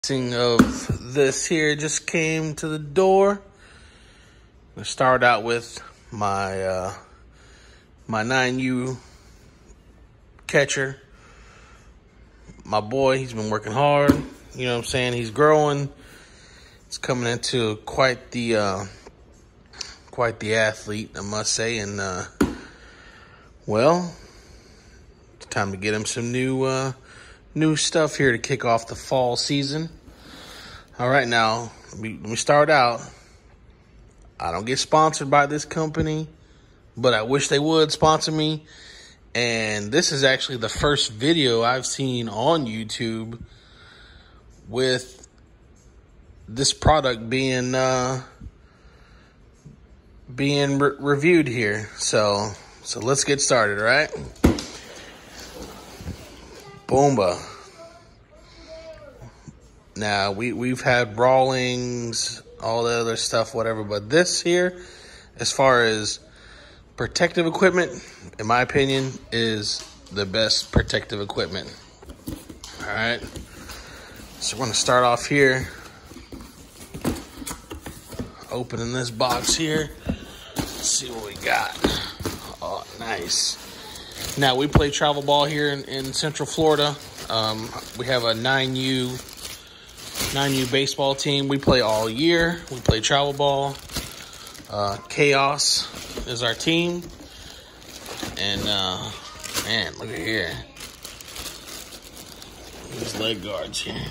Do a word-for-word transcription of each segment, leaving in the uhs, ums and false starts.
Of this here just came to the door. We start out with my uh, my nine U catcher. My boy, he's been working hard. You know what I'm saying? He's growing. He's coming into quite the uh, quite the athlete, I must say. And uh, well, it's time to get him some new uh, new stuff here to kick off the fall season. All right, now, let me, let me start out. I don't get sponsored by this company, but I wish they would sponsor me. And this is actually the first video I've seen on YouTube with this product being uh, being re- reviewed here. So, so let's get started, all right? Boombah. Now, we, we've had Rawlings, all the other stuff, whatever. But this here, as far as protective equipment, in my opinion, is the best protective equipment. All right. So we're going to start off here. Opening this box here. Let's see what we got. Oh, nice. Now, we play travel ball here in, in Central Florida. Um, we have a nine U nine U baseball team. We play all year. We play travel ball. Uh, Chaos is our team. And, uh, man, look at here. These leg guards here.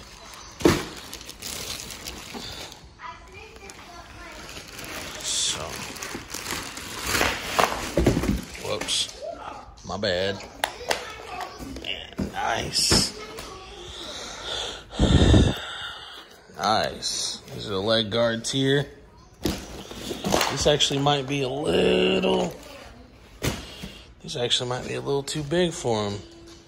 So, whoops. My bad. Man, nice. Nice. These are the leg guards here. This actually might be a little... This actually might be a little too big for him.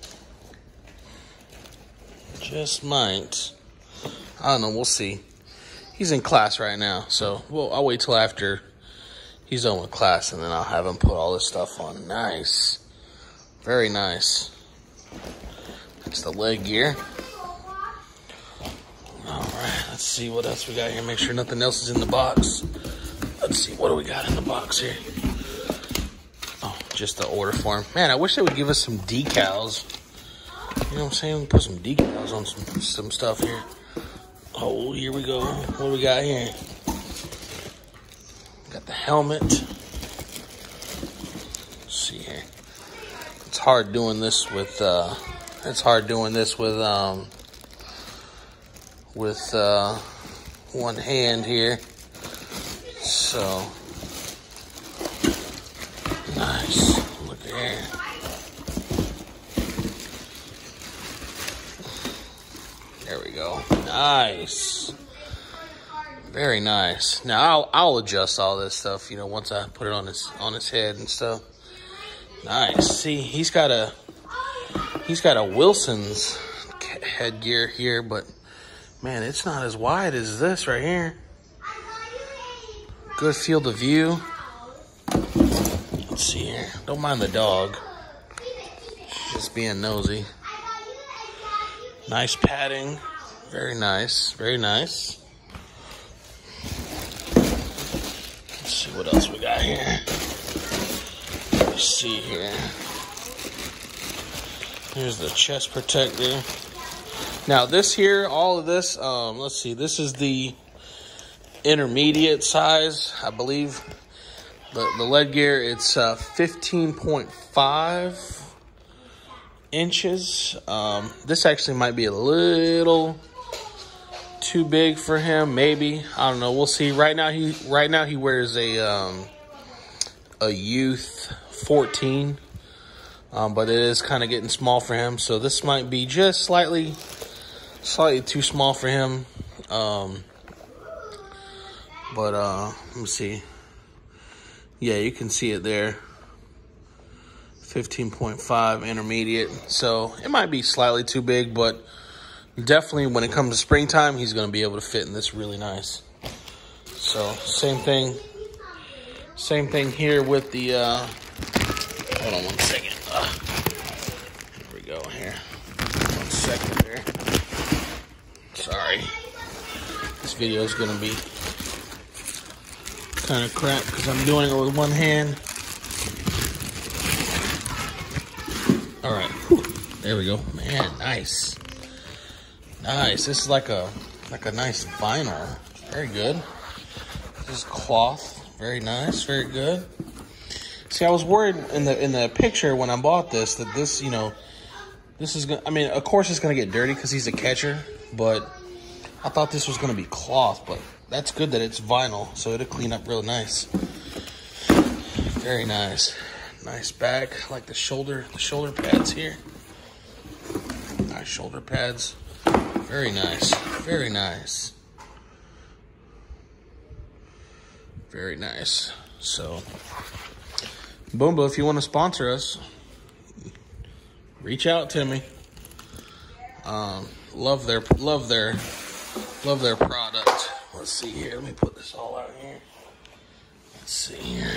Just might. I don't know. We'll see. He's in class right now, so well, I'll wait till after he's done with class, and then I'll have him put all this stuff on. Nice. Very nice. That's the leg gear. Alright, let's see what else we got here. Make sure nothing else is in the box. Let's see, what do we got in the box here? Oh, just the order form. Man, I wish they would give us some decals. You know what I'm saying? We can put some decals on some, some stuff here. Oh, here we go. What do we got here? Got the helmet. Let's see here. It's hard doing this with, uh, it's hard doing this with, um, with, uh, one hand here. So, nice. Look at here. There we go. Nice. Very nice. Now, I'll, I'll adjust all this stuff, you know, once I put it on his, on his head and stuff. Nice. See, he's got a, he's got a Wilson's headgear here, but man, it's not as wide as this right here. Good field of view. Let's see here. Don't mind the dog. She's just being nosy. Nice padding. Very nice. Very nice. Let's see what else we got here. Let's see here. Here's the chest protector. Now this here, all of this, um, let's see, this is the intermediate size, I believe. The, the leg gear, it's uh, fifteen point five inches. Um, this actually might be a little too big for him, maybe. I don't know. We'll see. Right now, he right now he wears a um, a youth fourteen, um, but it is kind of getting small for him. So this might be just slightly. Slightly too small for him. Um, but, uh, let me see. Yeah, you can see it there. fifteen point five intermediate. So, it might be slightly too big, but definitely when it comes to springtime, he's going to be able to fit in this really nice. So, same thing. Same thing here with the, uh, hold on one second. Uh, here we go here. One second there. Sorry. video is gonna be kind of crap because I'm doing it with one hand. All right, whew. There we go. Man, nice, nice. This is like a like a nice vinyl. Very good. This is cloth. Very nice. Very good. See, I was worried in the in the picture when I bought this that this, you know, this is gonna. I mean, of course it's gonna get dirty because he's a catcher, but I thought this was gonna be cloth. But that's good that it's vinyl, so it'll clean up real nice. Very nice. Nice back, like the shoulder, the shoulder pads here. Nice shoulder pads. Very nice. Very nice. Very nice. So, Boombah, if you want to sponsor us, reach out to me. Um, love their, love their, love their product. Let's see here. Let me put this all out here. Let's see here.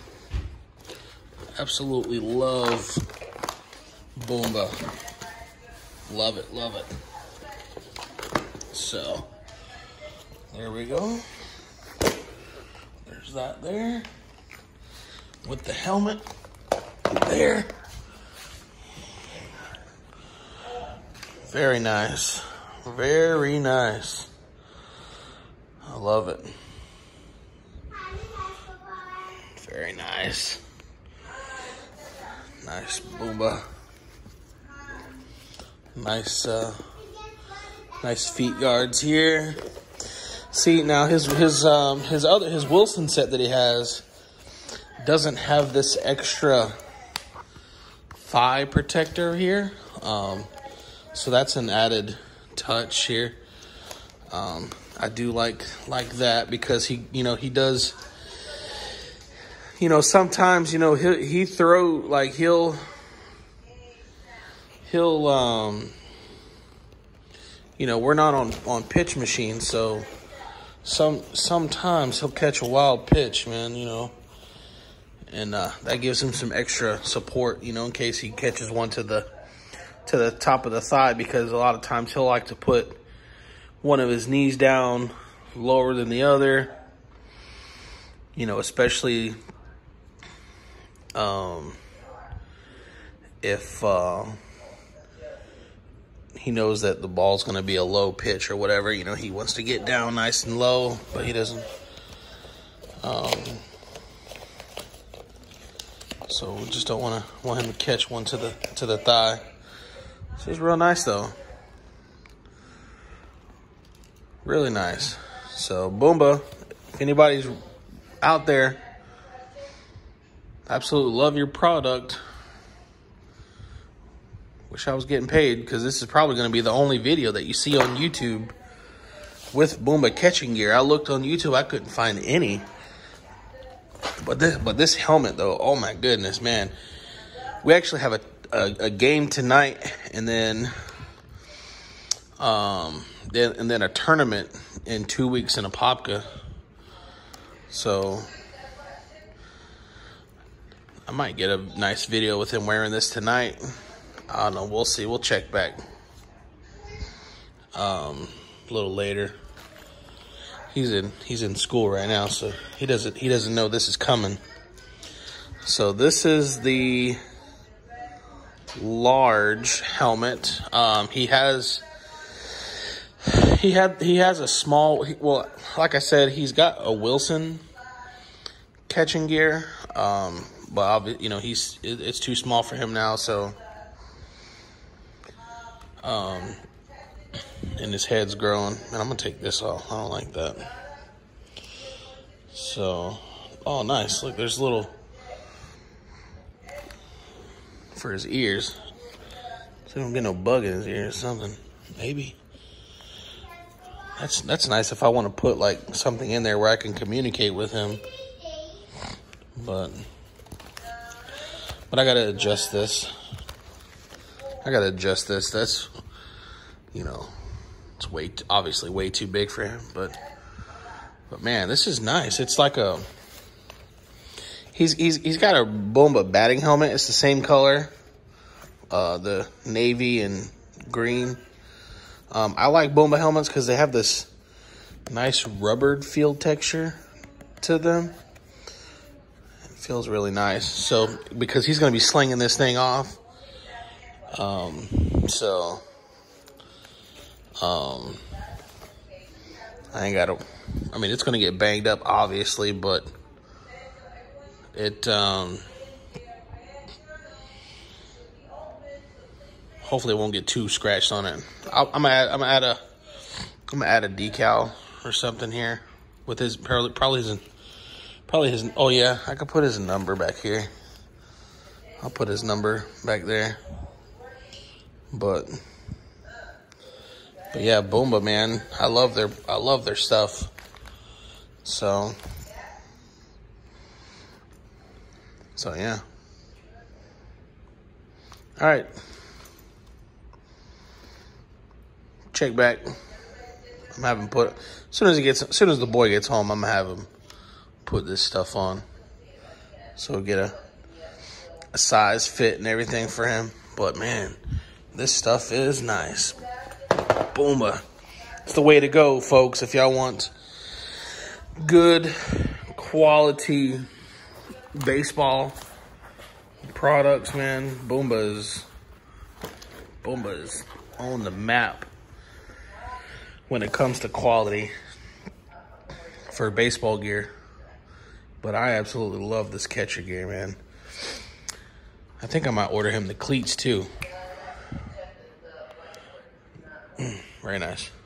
Absolutely love Boombah. Love it, love it. So, there we go. There's that there. With the helmet there. Very nice. Very nice. I love it. Very nice. Nice Boombah. Nice, uh, nice feet guards here. See, now his his um his other his Wilson set that he has doesn't have this extra thigh protector here. Um, so that's an added touch here. Um, I do like like that because he you know he does. You know, sometimes, you know, he he throw, like, he'll, he'll, um, you know, we're not on, on pitch machines, so some, sometimes he'll catch a wild pitch, man, you know, and, uh, that gives him some extra support, you know, in case he catches one to the, to the top of the thigh, because a lot of times he'll like to put one of his knees down lower than the other, you know, especially Um, if uh, he knows that the ball's going to be a low pitch or whatever, you know, he wants to get down nice and low, but he doesn't. Um, so we just don't want to want him to catch one to the to the thigh. This is real nice though. Really nice. So Boombah, if anybody's out there. Absolutely love your product. Wish I was getting paid because this is probably going to be the only video that you see on YouTube with Boombah catching gear. I looked on YouTube, I couldn't find any. But this, but this helmet though, oh my goodness, man. We actually have a a, a game tonight, and then um then and then a tournament in two weeks in Apopka. So I might get a nice video with him wearing this tonight. I don't know. We'll see. We'll check back um, a little later. He's in he's in school right now, so he doesn't he doesn't know this is coming. So this is the large helmet. Um, he has he had he has a small. Well, like I said, he's got a Wilson catching gear. Um, But, you know, he's it's too small for him now, so. Um, and his head's growing. And I'm going to take this off. I don't like that. So, oh, nice. Look, there's a little, for his ears. So he don't get no bug in his ear or something. Maybe. That's, that's nice if I want to put, like, something in there where I can communicate with him. But... But I gotta adjust this. I gotta adjust this. That's, you know, it's way, t obviously way too big for him. But, but man, this is nice. It's like a, he's he's he's got a Boombah batting helmet. It's the same color, uh, the navy and green. Um, I like Boombah helmets because they have this nice rubbered feel texture to them. It feels really nice. So, because he's going to be slinging this thing off. Um, so, um, I ain't got to, I mean, it's going to get banged up, obviously, but it, um, hopefully it won't get too scratched on it. I'll, I'm gonna add, I'm gonna add a, I'm gonna add a decal or something here with his, probably, probably his, probably his, oh yeah, I could put his number back here. I'll put his number back there. But, but yeah, Boombah, man, I love their, I love their stuff. So, so yeah. All right. Check back. I'm having put, as soon as he gets, as soon as the boy gets home, I'm gonna have him put this stuff on. So we'll get a, a size fit and everything for him. But man, this stuff is nice. Boombah. It's the way to go, folks, if y'all want good quality baseball products, man. Boombah is, Boombah is on the map when it comes to quality for baseball gear. But I absolutely love this catcher gear, man. I think I might order him the cleats too. Very nice.